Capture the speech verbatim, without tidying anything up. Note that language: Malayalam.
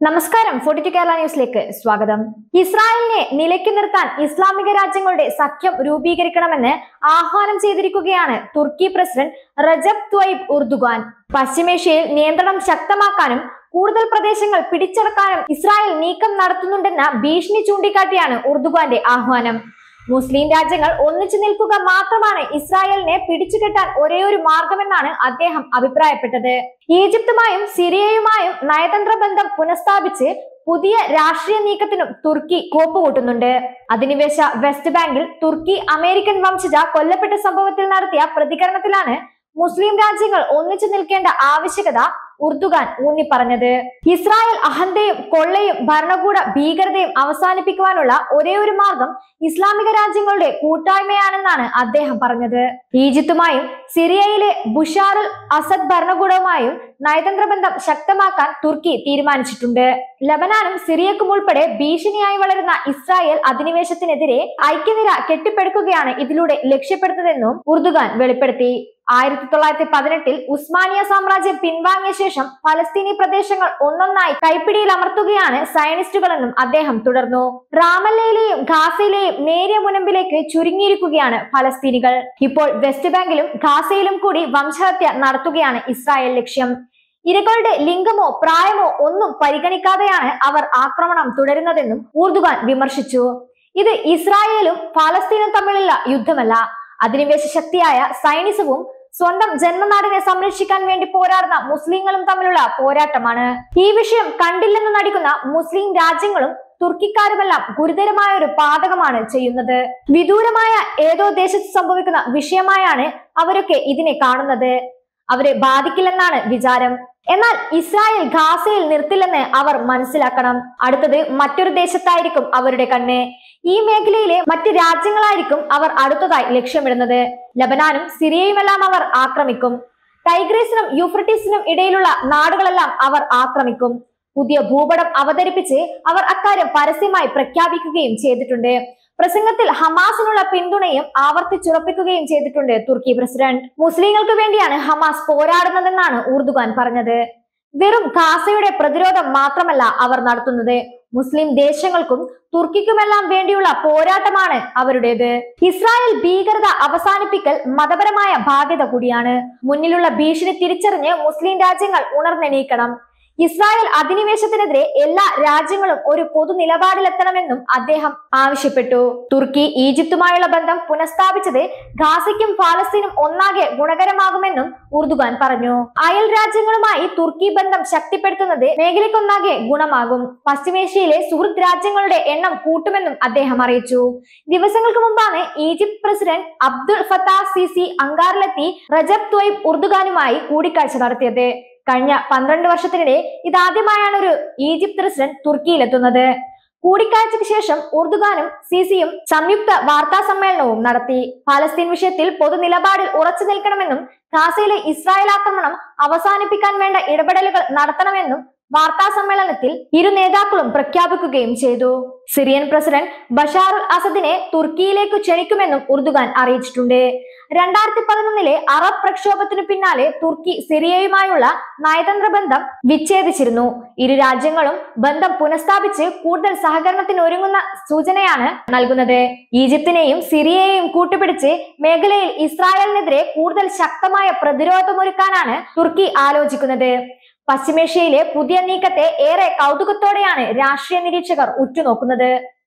നമസ്കാരം ഫോർട്ടി ടു കേരള ന്യൂസിലേക്ക് സ്വാഗതം. ഇസ്രായേലിനെ നിലയ്ക്ക് നിർത്താൻ ഇസ്ലാമിക രാജ്യങ്ങളുടെ സഖ്യം രൂപീകരിക്കണമെന്ന് ആഹ്വാനം ചെയ്തിരിക്കുകയാണ് തുർക്കി പ്രസിഡന്റ് റജബ് ത്വയ്യിബ് ഉർദുഗാൻ. പശ്ചിമേഷ്യയിൽ നിയന്ത്രണം ശക്തമാക്കാനും കൂടുതൽ പ്രദേശങ്ങൾ പിടിച്ചടക്കാനും ഇസ്രായേൽ നീക്കം നടത്തുന്നുണ്ടെന്ന ഭീഷണി ചൂണ്ടിക്കാട്ടിയാണ് ഉർദുഗാന്റെ ആഹ്വാനം. മുസ്ലിം രാജ്യങ്ങൾ ഒന്നിച്ചു നിൽക്കുക മാത്രമാണ് ഇസ്രായേലിനെ പിടിച്ചുകെട്ടാൻ ഒരേയൊരു മാർഗമെന്നാണ് അദ്ദേഹം അഭിപ്രായപ്പെട്ടത്. ഈജിപ്തുമായും സിറിയയുമായും നയതന്ത്ര ബന്ധം പുനഃസ്ഥാപിച്ച് പുതിയ രാഷ്ട്രീയ നീക്കത്തിനും തുർക്കി കോപ്പുകൂട്ടുന്നുണ്ട്. അധിനിവേശ വെസ്റ്റ് ബാങ്കിൽ തുർക്കി അമേരിക്കൻ വംശജ കൊല്ലപ്പെട്ട സംഭവത്തിൽ നടത്തിയ പ്രതികരണത്തിലാണ് മുസ്ലിം രാജ്യങ്ങൾ ഒന്നിച്ചു നിൽക്കേണ്ട ആവശ്യകത ഉർദുഗാൻ ഊന്നി പറഞ്ഞത്. ഇസ്രായേൽ അഹന്തയും കൊള്ളയും ഭരണകൂട ഭീകരതയും അവസാനിപ്പിക്കുവാനുള്ള ഒരേ ഒരു മാർഗം ഇസ്ലാമിക രാജ്യങ്ങളുടെ കൂട്ടായ്മയാണെന്നാണ് അദ്ദേഹം പറഞ്ഞത്. ഈജിപ്തുമായും സിറിയയിലെ ബുഷാറുൽ അസദ് ഭരണകൂടവുമായും നയതന്ത്ര ബന്ധം ശക്തമാക്കാൻ തുർക്കി തീരുമാനിച്ചിട്ടുണ്ട്. ലബനാനും സിറിയക്കും ഉൾപ്പെടെ ഭീഷണിയായി വളരുന്ന ഇസ്രായേൽ അധിനിവേശത്തിനെതിരെ ഐക്യനിര കെട്ടിപ്പടുക്കുകയാണ് ഇതിലൂടെ ലക്ഷ്യപ്പെടുന്നതെന്നും ഉർദുഗാൻ വെളിപ്പെടുത്തി. ആയിരത്തി തൊള്ളായിരത്തി പതിനെട്ടിൽ ഉസ്മാനിയ സാമ്രാജ്യം പിൻവാങ്ങിയ ശേഷം ഫലസ്തീനി പ്രദേശങ്ങൾ ഒന്നൊന്നായി കൈപ്പിടിയിൽ അമർത്തുകയാണ് സയനിസ്റ്റുകളെന്നും അദ്ദേഹം തുടർന്നു. റാമല്ലയിലെയും ഗാസയിലെയും നേരിയ മുനമ്പിലേക്ക് ചുരുങ്ങിയിരിക്കുകയാണ് ഫലസ്തീനികൾ. ഇപ്പോൾ വെസ്റ്റ് ബാങ്കിലും ഗാസയിലും കൂടി വംശഹത്യ നടത്തുകയാണ് ഇസ്രായേൽ ലക്ഷ്യം. ഇരകളുടെ ലിംഗമോ പ്രായമോ ഒന്നും പരിഗണിക്കാതെയാണ് അവർ ആക്രമണം തുടരുന്നതെന്നും ഉർദുഗാൻ വിമർശിച്ചു. ഇത് ഇസ്രായേലും ഫലസ്തീനും തമ്മിലുള്ള യുദ്ധമല്ല, അധിനിവേശ ശക്തിയായ സൈനിസവും സ്വന്തം ജന്മനാടിനെ സംരക്ഷിക്കാൻ വേണ്ടി പോരാടുന്ന മുസ്ലിങ്ങളും തമ്മിലുള്ള പോരാട്ടമാണ്. ഈ വിഷയം കണ്ടില്ലെന്ന് നടിക്കുന്ന മുസ്ലിം രാജ്യങ്ങളും തുർക്കിക്കാരുമെല്ലാം ഗുരുതരമായ ഒരു പാതകമാണ് ചെയ്യുന്നത്. വിദൂരമായ ഏതോ ദേശത്ത് സംഭവിക്കുന്ന വിഷയമായാണ് അവരൊക്കെ ഇതിനെ കാണുന്നത്. അവരെ ബാധിക്കില്ലെന്നാണ് വിചാരം. എന്നാൽ ഇസ്രായേൽ ഗാസയിൽ നിർത്തില്ലെന്ന് അവർ മനസ്സിലാക്കണം. അടുത്തത് മറ്റൊരു ദേശത്തായിരിക്കും അവരുടെ കണ്ണ്. ഈ മേഖലയിലെ മറ്റ് രാജ്യങ്ങളായിരിക്കും അവർ അടുത്തതായി ലക്ഷ്യമിടുന്നത്. ലബനാനും സിറിയയുമെല്ലാം അവർ ആക്രമിക്കും. ടൈഗ്രീസിനും യൂഫ്രട്ടീസിനും ഇടയിലുള്ള നാടുകളെല്ലാം അവർ ആക്രമിക്കും. പുതിയ ഭൂപടം അവതരിപ്പിച്ച് അവർ അക്കാര്യം പരസ്യമായി പ്രഖ്യാപിക്കുകയും ചെയ്തിട്ടുണ്ട്. പ്രസംഗത്തിൽ ഹമാസിനുള്ള പിന്തുണയും ആവർത്തിച്ചുറപ്പിക്കുകയും ചെയ്തിട്ടുണ്ട് തുർക്കി പ്രസിഡന്റ്. മുസ്ലിങ്ങൾക്ക് വേണ്ടിയാണ് ഹമാസ് പോരാടുന്നതെന്നാണ് ഉർദുഗാൻ പറഞ്ഞത്. വെറും ഗാസയുടെ പ്രതിരോധം മാത്രമല്ല അവർ നടത്തുന്നത്, മുസ്ലിം ദേശങ്ങൾക്കും തുർക്കിക്കുമെല്ലാം വേണ്ടിയുള്ള പോരാട്ടമാണ് അവരുടേത്. ഇസ്രായേൽ ഭീകരത അവസാനിപ്പിക്കൽ മതപരമായ ബാധ്യത കൂടിയാണ്. മുന്നിലുള്ള ഭീഷണി തിരിച്ചറിഞ്ഞ് മുസ്ലിം രാജ്യങ്ങൾ ഉണർന്നെണീക്കണം. ഇസ്രായേൽ അധിനിവേശത്തിനെതിരെ എല്ലാ രാജ്യങ്ങളും ഒരു പൊതു നിലപാടിലെത്തണമെന്നും അദ്ദേഹം ആവശ്യപ്പെട്ടു. തുർക്കി ഈജിപ്തുമായുള്ള ബന്ധം പുനഃസ്ഥാപിച്ചത് ഗാസയ്ക്കും ഫലസ്തീനും ഒന്നാകെ ഗുണകരമാകുമെന്നും ഉർദുഗാൻ പറഞ്ഞു. അയൽ രാജ്യങ്ങളുമായി തുർക്കി ബന്ധം ശക്തിപ്പെടുത്തുന്നത് മേഖലയ്ക്കൊന്നാകെ ഗുണമാകും. പശ്ചിമേഷ്യയിലെ സുഹൃത്ത് രാജ്യങ്ങളുടെ എണ്ണം കൂട്ടുമെന്നും അദ്ദേഹം അറിയിച്ചു. ദിവസങ്ങൾക്ക് മുമ്പാണ് Egypt president Abdul Fattah Sisi അങ്കാറിലെത്തി റജബ് ത്വയ്യിബ് ഉർദുഗാനുമായി കൂടിക്കാഴ്ച നടത്തിയത്. കഴിഞ്ഞ പന്ത്രണ്ട് വർഷത്തിനിടെ ഇതാദ്യമായാണ് ഒരു ഈജിപ്ത് പ്രസിഡന്റ് തുർക്കിയിലെത്തുന്നത്. കൂടിക്കാഴ്ചയ്ക്ക് ശേഷം ഉർദുഗാനും സിസിയും സംയുക്ത വാർത്താ സമ്മേളനവും നടത്തി. ഫലസ്തീൻ വിഷയത്തിൽ പൊതു നിലപാടിൽ ഉറച്ചു നിൽക്കണമെന്നും ഗാസയിലെ ഇസ്രായേൽ ആക്രമണം അവസാനിപ്പിക്കാൻ വേണ്ട ഇടപെടലുകൾ നടത്തണമെന്നും വാർത്താ സമ്മേളനത്തിൽ ഇരു നേതാക്കളും പ്രഖ്യാപിക്കുകയും ചെയ്തു. സിറിയൻ പ്രസിഡന്റ് ബഷാറുൽ അസദിനെ തുർക്കിയിലേക്ക് ക്ഷണിക്കുമെന്നും ഉർദുഗാൻ അറിയിച്ചിട്ടുണ്ട്. രണ്ടായിരത്തി പതിനൊന്നിലെ അറബ് പ്രക്ഷോഭത്തിനു പിന്നാലെ തുർക്കി സിറിയയുമായുള്ള നയതന്ത്ര ബന്ധം വിച്ഛേദിച്ചിരുന്നു. ഇരു രാജ്യങ്ങളും ബന്ധം പുനഃസ്ഥാപിച്ച് കൂടുതൽ സഹകരണത്തിന് ഒരുങ്ങുന്ന സൂചനയാണ് നൽകുന്നത്. ഈജിപ്തിനെയും സിറിയയെയും കൂട്ടുപിടിച്ച് മേഖലയിൽ ഇസ്രായേലിനെതിരെ കൂടുതൽ ശക്തമായ പ്രതിരോധമൊരുക്കാനാണ് തുർക്കി ആലോചിക്കുന്നത്. പശ്ചിമേഷ്യയിലെ പുതിയ നീക്കത്തെ ഏറെ കൗതുകത്തോടെയാണ് രാഷ്ട്രീയ നിരീക്ഷകർ ഉറ്റുനോക്കുന്നത്.